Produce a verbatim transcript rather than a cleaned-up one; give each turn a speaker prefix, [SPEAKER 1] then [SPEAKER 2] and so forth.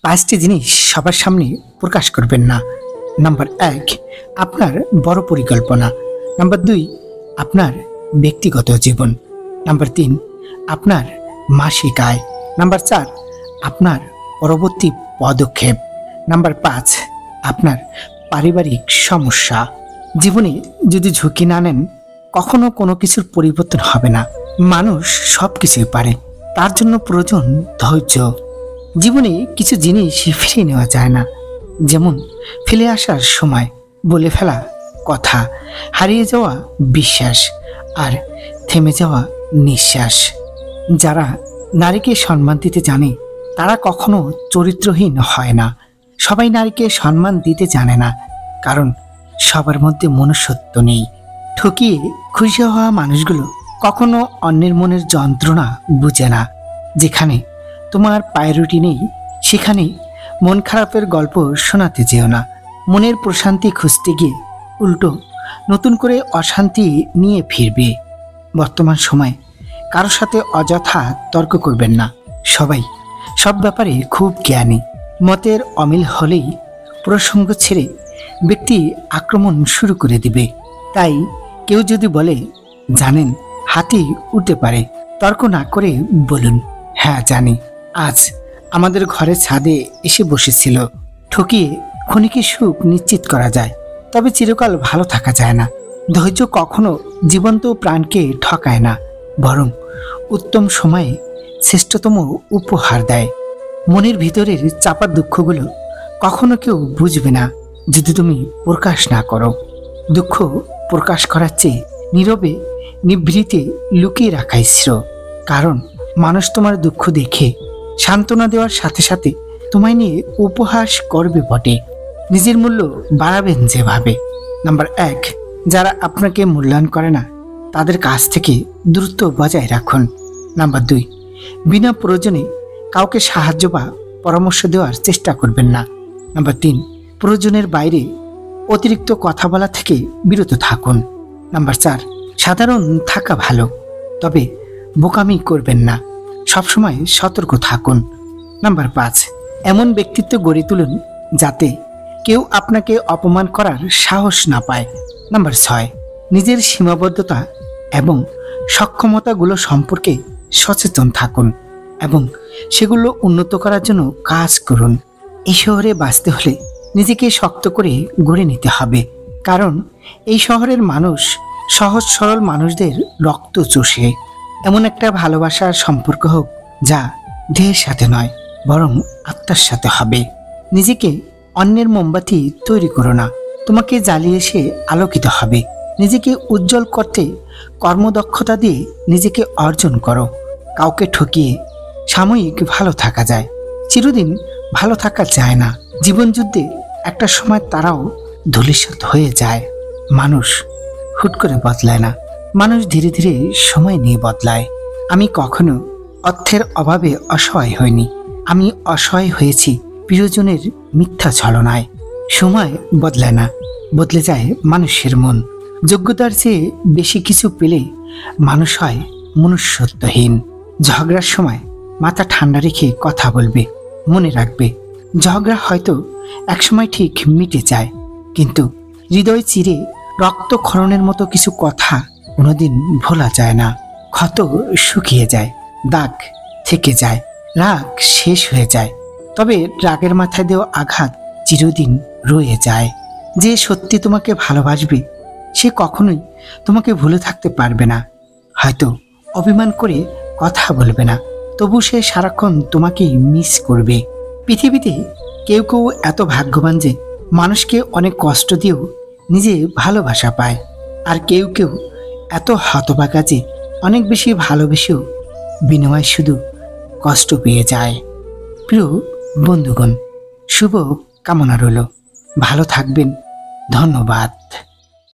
[SPEAKER 1] পাঁচটি জিনিস সবার সামনে প্রকাশ করবেন না। নাম্বার এক, আপনার বড় পরিকল্পনা। নাম্বার দুই, আপনার ব্যক্তিগত জীবন। নাম্বার তিন, আপনার মাসিক আয়। নাম্বার চার, আপনার পরবর্তী পদক্ষেপ। নাম্বার পাঁচ, আপনার পারিবারিক সমস্যা। জীবনে যদি ঝুঁকি না নেন, কখনো কোনো কিছুর পরিবর্তন হবে না। মানুষ সব কিছুই পারে, তার জন্য প্রয়োজন ধৈর্য। জীবনে কিছু জিনিস ফিরিয়ে নেওয়া যায় না, যেমন ফেলে আসার সময়, বলে ফেলা কথা, হারিয়ে যাওয়া বিশ্বাস, আর থেমে যাওয়া নিঃশ্বাস। যারা নারীকে সম্মান দিতে জানে তারা কখনো চরিত্রহীন হয় না। সবাই নারীকে সম্মান দিতে জানে না, কারণ সবার মধ্যে মনুষ্যত্ব নেই। ঠকিয়ে খুশি হওয়া মানুষগুলো কখনো অন্যের মনের যন্ত্রণা বুঝে না। যেখানে তোমার প্রায়োরিটি নেই, সেখানে মন খারাপের গল্প শোনাতে যেও না। মনের প্রশান্তি খুঁজতে গিয়ে উল্টো নতুন করে অশান্তি নিয়ে ফিরবে। বর্তমান সময়ে কারো সাথে অযথা তর্ক করবেন না। সবাই সব ব্যাপারে খুব জ্ঞানী। মতের অমিল হলেই প্রসঙ্গ ছেড়ে ব্যক্তি আক্রমণ শুরু করে দিবে। তাই কেউ যদি বলে জানেন হাতি উঠতে পারে, তর্ক না করে বলুন, হ্যাঁ জানি, আজ আমাদের ঘরের ছাদে এসে বসেছিল। ঠকিয়ে ক্ষণিকের সুখ নিশ্চিত করা যায়, তবে চিরকাল ভালো থাকা যায় না। ধৈর্য কখনো জীবন্ত প্রাণকে ঠকায় না, বরং উত্তম সময়ে শ্রেষ্ঠতম উপহার দেয়। মনের ভিতরের চাপা দুঃখগুলো কখনো কেউ বুঝবে না যদি তুমি প্রকাশ না করো। দুঃখ প্রকাশ করার চেয়ে নীরবে নিভৃতে লুকিয়ে রাখাই শ্রেয়। কারণ মানুষ তোমার দুঃখ দেখে সান্ত্বনা দেওয়ার সাথে সাথে তোমায় নিয়ে উপহাস করবে বটে। নিজের মূল্য বাড়াবেন যেভাবে। নাম্বার এক, যারা আপনাকে মূল্যায়ন করে না তাদের কাছ থেকে দূরত্ব বজায় রাখুন। নাম্বার দুই, বিনা প্রয়োজনে কাউকে সাহায্য বা পরামর্শ দেওয়ার চেষ্টা করবেন না। নাম্বার তিন, প্রয়োজনের বাইরে অতিরিক্ত কথা বলা থেকে বিরত থাকুন। নাম্বার চার, সাধারণ থাকা ভালো, তবে বোকামি করবেন না, সবসময় সতর্ক থাকুন। নাম্বার পাঁচ, এমন ব্যক্তিত্ব গড়ে তুলুন যাতে কেউ আপনাকে অপমান করার সাহস না পায়। নাম্বার ছয়, নিজের সীমাবদ্ধতা এবং সক্ষমতাগুলো সম্পর্কে সচেতন থাকুন এবং সেগুলো উন্নত করার জন্য কাজ করুন। এই শহরে বাঁচতে হলে নিজেকে শক্ত করে গড়ে নিতে হবে, কারণ এই শহরের মানুষ সহজ সরল মানুষদের রক্ত চষে। এমন একটা ভালোবাসার সম্পর্ক হোক যা দেহের সাথে নয়, বরং আত্মার সাথে হবে। নিজেকে অন্যের মোমবাতি তৈরি করো না, তোমাকে জ্বালিয়ে সে আলোকিত হবে। নিজেকে উজ্জ্বল করতে কর্মদক্ষতা দিয়ে নিজেকে অর্জন করো। কাউকে ঠকিয়ে সাময়িক ভালো থাকা যায়, চিরদিন ভালো থাকা যায় না। জীবনযুদ্ধে একটা সময় তারাও ধূলিসাৎ হয়ে যায়। মানুষ হুট করে বদলায় না, মানুষ ধীরে ধীরে সময় নিয়ে বদলায়। আমি কখনো অর্থের অভাবে অসহায় হইনি, আমি অসহায় হয়েছি প্রিয়জনের মিথ্যা ছলনায়। সময় বদলায় না, বদলে যায় মানুষের মন। যোগ্যতার চেয়ে বেশি কিছু পেলে মানুষ হয় মনুষ্যত্বহীন। ঝগড়ার সময় মাথা ঠান্ডা রেখে কথা বলবে, মনে রাখবে ঝগড়া হয়তো একসময় ঠিক মিটে যায়, কিন্তু হৃদয় চিরে রক্তক্ষরণের মতো কিছু কথা কোনোদিন ভোলা যায় না। ক্ষত শুকিয়ে যায়, দাগ থেকে যায়, রাগ শেষ হয়ে যায়, তবে রাগের মাথায় দেওয়া আঘাত চিরদিন রয়ে যায়। যে সত্যি তোমাকে ভালোবাসবে সে কখনোই তোমাকে ভুলে থাকতে পারবে না। হয়তো অভিমান করে কথা বলবে না, তবু সে সারাক্ষণ তোমাকেই মিস করবে। পৃথিবীতে কেউ কেউ এত ভাগ্যবান যে মানুষকে অনেক কষ্ট দিয়েও নিজে ভালোবাসা পায়, আর কেউ কেউ এত হতভাগা যে অনেক বেশি ভালোবেসেও বিনিময় শুধু কষ্ট পেয়ে যায়। প্রিয় বন্ধুগণ, শুভ কামনা রইল, ভালো থাকবেন। ধন্যবাদ।